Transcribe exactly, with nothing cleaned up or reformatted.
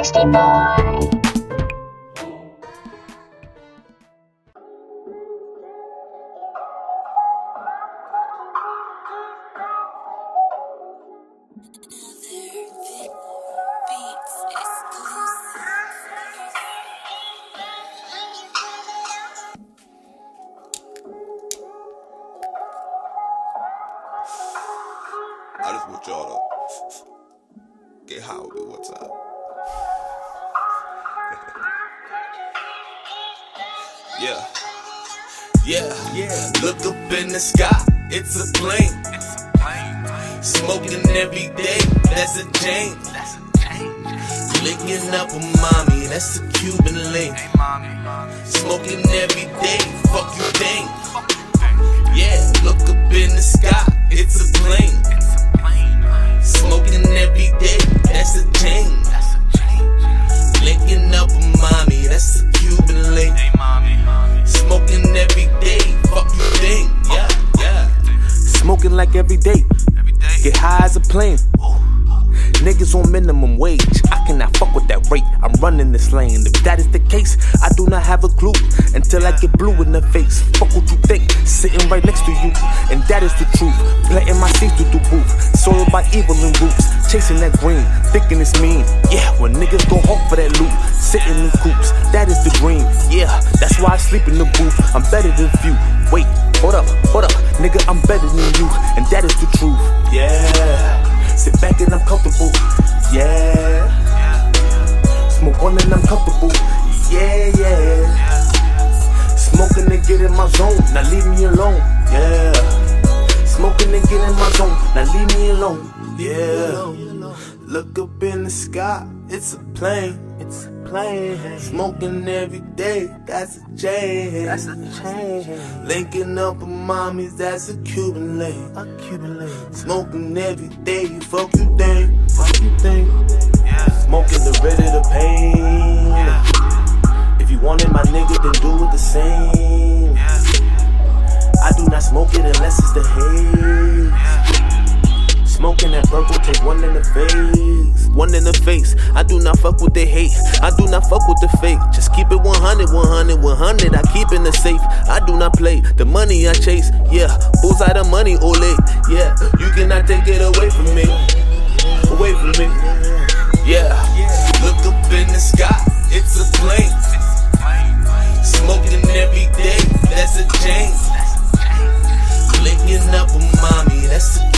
Tasty boy. I just want y'all to get high with me one time. Yeah. Yeah. Yeah. Look up in the sky, it's a plane. It's a plane. Smoking every day, that's a change. That's a change. Licking up with mommy, that's a Cuban link. Hey, mommy, mommy. Smoking every day, fuck you think. Yeah, look up in the sky, it's a plane. It's a plane. Smoking every day, that's a change. That's a change. Linking up with mommy, that's a Cuban link. Hey, mommy, mommy. Smoking every day, fuck you think. Yeah, yeah. Smoking like every day. Every day. Get high as a plane. Ooh. Niggas on minimum wage, I cannot fuck with that rate. I'm running this lane. If that is the case, I do not have a clue until I get blue in the face. Fuck what you think, sitting right next to you, and that is the truth. Planting my seeds through the roof, soiled by evil and roots. Chasing that green, thinking it's mean. Yeah, when niggas go home for that loot, sitting in coops, that is the dream. Yeah, that's why I sleep in the booth. I'm better than few. Wait, hold up, hold up, nigga, I'm better than you, and that is the truth. Yeah. Sit back and I'm comfortable, yeah. Smoke one and I'm comfortable, yeah, yeah. Smoking and get in my zone, now leave me alone, yeah. Smoking and get in my zone, now leave me alone, yeah. Look up in the sky, it's a plane, it's a plane. Smoking every day, that's a change, that's a change. Linking up with mommies, that's a Cuban lane, a Cuban lane. Smoking every day, fuck you think, fuck you think. Yeah. Smoking the rid of the pain. Yeah. If you wanted my nigga, then do it the same. Yeah. I do not smoke it unless it's the haze. Yeah. Smoking that purple, take one in the face. One in the face. I do not fuck with the hate. I do not fuck with the fake. Just keep it one hundred, one hundred, one hundred. I keep in the safe. I do not play. The money I chase. Yeah. Bullseye the money, ole. Yeah. You cannot take it away from me. Away from me. Yeah. Look up in the sky, it's a plane. Smoking every day, that's a change. Linking up with mommy, that's a